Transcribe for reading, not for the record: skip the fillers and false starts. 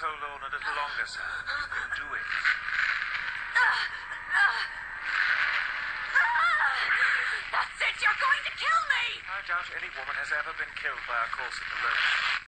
hold on a little longer, sir. You can do it. That's it! You're going to kill me! I doubt any woman has ever been killed by a corset alone.